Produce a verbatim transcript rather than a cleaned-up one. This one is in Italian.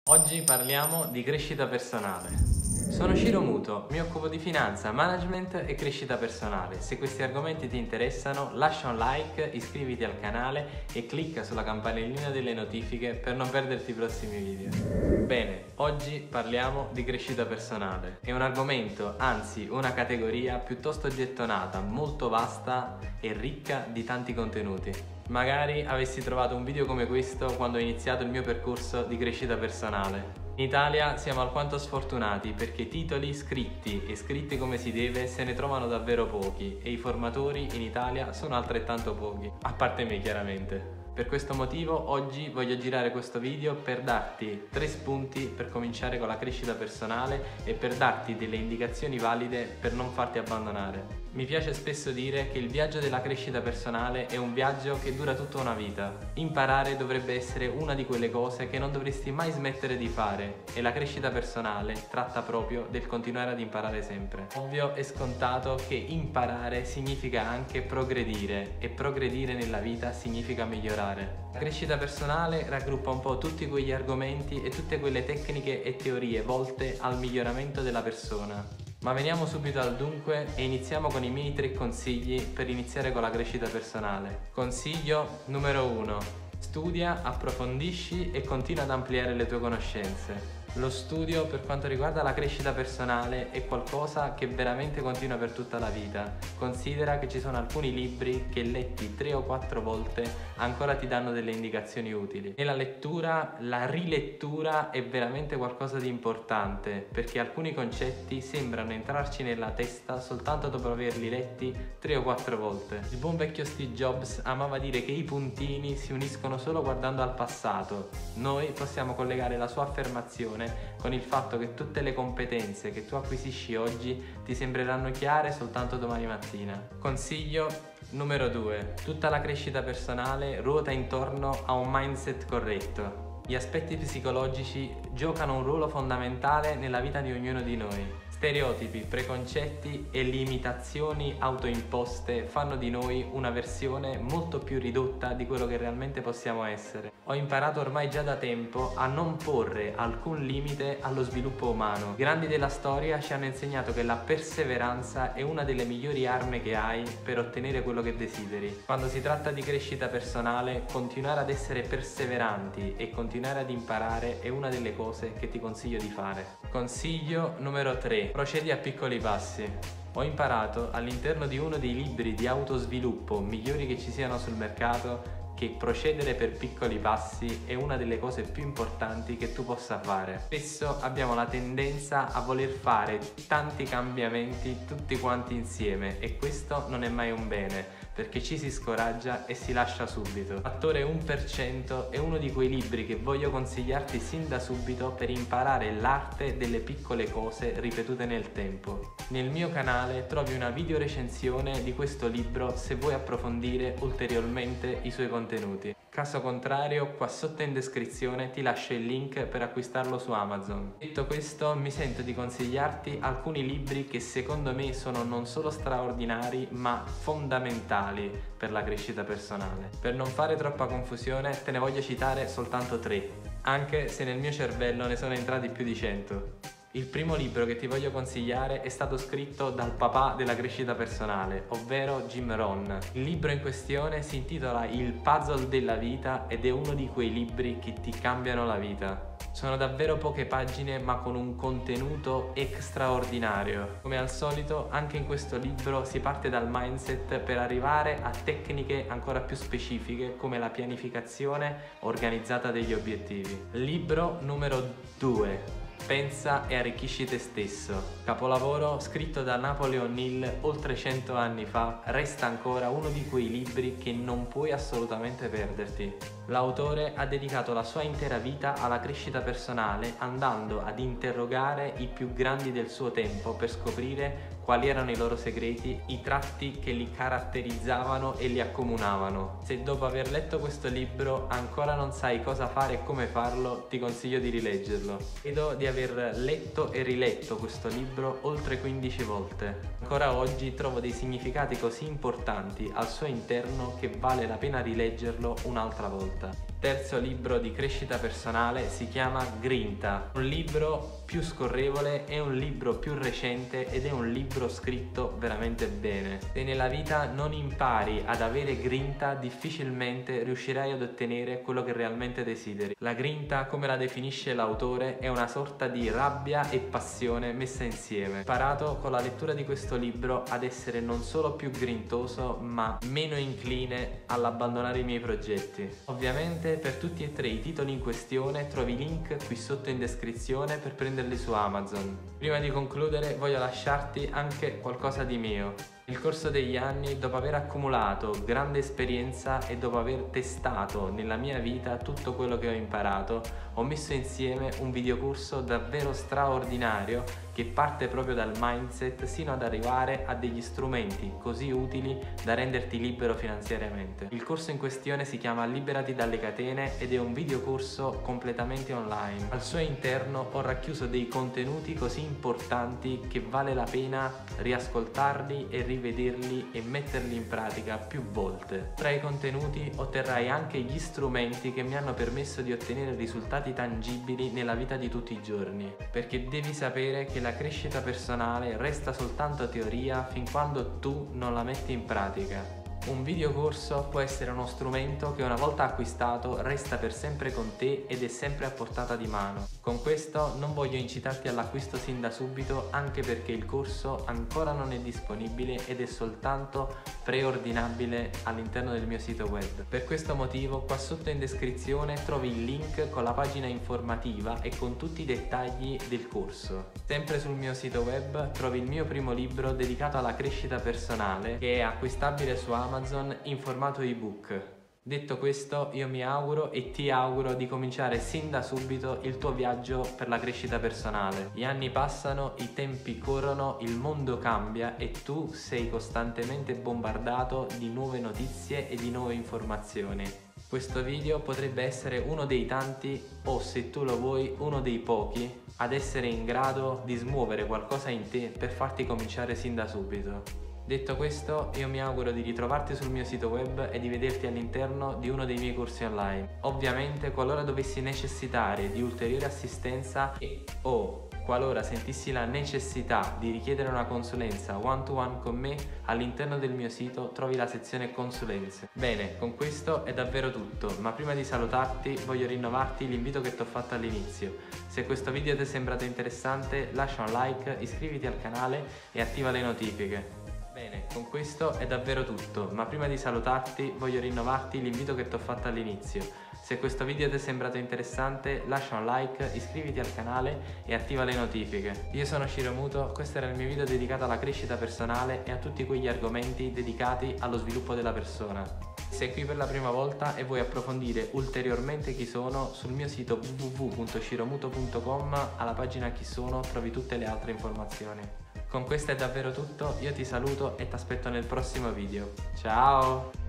Oggi parliamo di crescita personale. Sono Ciro Muto, mi occupo di finanza, management e crescita personale. Se questi argomenti ti interessano, lascia un like, iscriviti al canale e clicca sulla campanellina delle notifiche per non perderti i prossimi video. Bene, oggi parliamo di crescita personale. È un argomento, anzi una categoria piuttosto gettonata, molto vasta e ricca di tanti contenuti. Magari avessi trovato un video come questo quando ho iniziato il mio percorso di crescita personale. In Italia siamo alquanto sfortunati perché titoli scritti e scritti come si deve se ne trovano davvero pochi e i formatori in Italia sono altrettanto pochi, a parte me chiaramente. Per questo motivo oggi voglio girare questo video per darti tre spunti per cominciare con la crescita personale e per darti delle indicazioni valide per non farti abbandonare. Mi piace spesso dire che il viaggio della crescita personale è un viaggio che dura tutta una vita. Imparare dovrebbe essere una di quelle cose che non dovresti mai smettere di fare e la crescita personale tratta proprio del continuare ad imparare sempre. Ovvio e scontato che imparare significa anche progredire e progredire nella vita significa migliorare. La crescita personale raggruppa un po' tutti quegli argomenti e tutte quelle tecniche e teorie volte al miglioramento della persona. Ma veniamo subito al dunque e iniziamo con i miei tre consigli per iniziare con la crescita personale. Consiglio numero uno. Studia, approfondisci e continua ad ampliare le tue conoscenze. Lo studio per quanto riguarda la crescita personale è qualcosa che veramente continua per tutta la vita. Considera che ci sono alcuni libri che letti tre o quattro volte ancora ti danno delle indicazioni utili. Nella lettura, la rilettura è veramente qualcosa di importante perché alcuni concetti sembrano entrarci nella testa soltanto dopo averli letti tre o quattro volte. Il buon vecchio Steve Jobs amava dire che i puntini si uniscono solo guardando al passato. Noi possiamo collegare la sua affermazione con il fatto che tutte le competenze che tu acquisisci oggi ti sembreranno chiare soltanto domani mattina. Consiglio numero due. Tutta la crescita personale ruota intorno a un mindset corretto. Gli aspetti psicologici giocano un ruolo fondamentale nella vita di ognuno di noi. Stereotipi, preconcetti e limitazioni autoimposte fanno di noi una versione molto più ridotta di quello che realmente possiamo essere. Ho imparato ormai già da tempo a non porre alcun limite allo sviluppo umano. I grandi della storia ci hanno insegnato che la perseveranza è una delle migliori armi che hai per ottenere quello che desideri. Quando si tratta di crescita personale, continuare ad essere perseveranti e continuare ad imparare è una delle cose che ti consiglio di fare. Consiglio numero tre. Procedi a piccoli passi. Ho imparato all'interno di uno dei libri di autosviluppo migliori che ci siano sul mercato che procedere per piccoli passi è una delle cose più importanti che tu possa fare. Spesso abbiamo la tendenza a voler fare tanti cambiamenti tutti quanti insieme e questo non è mai un bene perché ci si scoraggia e si lascia subito. Fattore uno per cento è uno di quei libri che voglio consigliarti sin da subito per imparare l'arte delle piccole cose ripetute nel tempo. Nel mio canale trovi una video recensione di questo libro se vuoi approfondire ulteriormente i suoi contenuti. Caso contrario, qua sotto in descrizione ti lascio il link per acquistarlo su Amazon. Detto questo, mi sento di consigliarti alcuni libri che secondo me sono non solo straordinari ma fondamentali per la crescita personale. Per non fare troppa confusione te ne voglio citare soltanto tre, anche se nel mio cervello ne sono entrati più di cento. Il primo libro che ti voglio consigliare è stato scritto dal papà della crescita personale, ovvero Jim Rohn. Il libro in questione si intitola Il puzzle della vita ed è uno di quei libri che ti cambiano la vita. Sono davvero poche pagine ma con un contenuto straordinario. Come al solito, anche in questo libro si parte dal mindset per arrivare a tecniche ancora più specifiche come la pianificazione organizzata degli obiettivi. Libro numero due. Pensa e arricchisci te stesso. Capolavoro scritto da Napoleon Hill oltre cento anni fa, resta ancora uno di quei libri che non puoi assolutamente perderti. L'autore ha dedicato la sua intera vita alla crescita personale andando ad interrogare i più grandi del suo tempo per scoprire quali erano i loro segreti, i tratti che li caratterizzavano e li accomunavano. Se dopo aver letto questo libro ancora non sai cosa fare e come farlo, ti consiglio di rileggerlo. Credo di aver letto e riletto questo libro oltre quindici volte. Ancora oggi trovo dei significati così importanti al suo interno che vale la pena rileggerlo un'altra volta. terzo libro di crescita personale si chiama Grinta, un libro più scorrevole, è un libro più recente ed è un libro scritto veramente bene. Se nella vita non impari ad avere grinta, difficilmente riuscirai ad ottenere quello che realmente desideri. La grinta, come la definisce l'autore, è una sorta di rabbia e passione messa insieme. Ho imparato con la lettura di questo libro ad essere non solo più grintoso, ma meno incline all'abbandonare i miei progetti. Ovviamente per tutti e tre i titoli in questione trovi link qui sotto in descrizione per prenderli su Amazon. Prima di concludere voglio lasciarti anche qualcosa di mio. Nel corso degli anni, dopo aver accumulato grande esperienza e dopo aver testato nella mia vita tutto quello che ho imparato, ho messo insieme un videocorso davvero straordinario che parte proprio dal mindset sino ad arrivare a degli strumenti così utili da renderti libero finanziariamente. Il corso in questione si chiama Liberati dalle catene ed è un videocorso completamente online. Al suo interno ho racchiuso dei contenuti così importanti che vale la pena riascoltarli e rivederli e metterli in pratica più volte. Tra i contenuti otterrai anche gli strumenti che mi hanno permesso di ottenere risultati tangibili nella vita di tutti i giorni, perché devi sapere che la crescita personale resta soltanto teoria fin quando tu non la metti in pratica. Un videocorso può essere uno strumento che una volta acquistato resta per sempre con te ed è sempre a portata di mano. Con questo non voglio incitarti all'acquisto sin da subito, anche perché il corso ancora non è disponibile ed è soltanto preordinabile all'interno del mio sito web. Per questo motivo qua sotto in descrizione trovi il link con la pagina informativa e con tutti i dettagli del corso. Sempre sul mio sito web trovi il mio primo libro dedicato alla crescita personale, che è acquistabile su Amazon Amazon in formato ebook. Detto questo, io mi auguro e ti auguro di cominciare sin da subito il tuo viaggio per la crescita personale. Gli anni passano, i tempi corrono, il mondo cambia e tu sei costantemente bombardato di nuove notizie e di nuove informazioni. Questo video potrebbe essere uno dei tanti, o se tu lo vuoi, uno dei pochi, ad essere in grado di smuovere qualcosa in te per farti cominciare sin da subito. Detto questo, io mi auguro di ritrovarti sul mio sito web e di vederti all'interno di uno dei miei corsi online. Ovviamente, qualora dovessi necessitare di ulteriore assistenza e o qualora sentissi la necessità di richiedere una consulenza one to one con me, all'interno del mio sito trovi la sezione consulenze. Bene, con questo è davvero tutto, ma prima di salutarti voglio rinnovarti l'invito che ti ho fatto all'inizio. Se questo video ti è sembrato interessante, lascia un like, iscriviti al canale e attiva le notifiche. Bene, con questo è davvero tutto, ma prima di salutarti voglio rinnovarti l'invito che ti ho fatto all'inizio. Se questo video ti è sembrato interessante, lascia un like, iscriviti al canale e attiva le notifiche. Io sono Ciro Muto, questo era il mio video dedicato alla crescita personale e a tutti quegli argomenti dedicati allo sviluppo della persona. Se sei qui per la prima volta e vuoi approfondire ulteriormente chi sono, sul mio sito w w w punto ciromuto punto com alla pagina Chi sono trovi tutte le altre informazioni. Con questo è davvero tutto, io ti saluto e ti aspetto nel prossimo video. Ciao!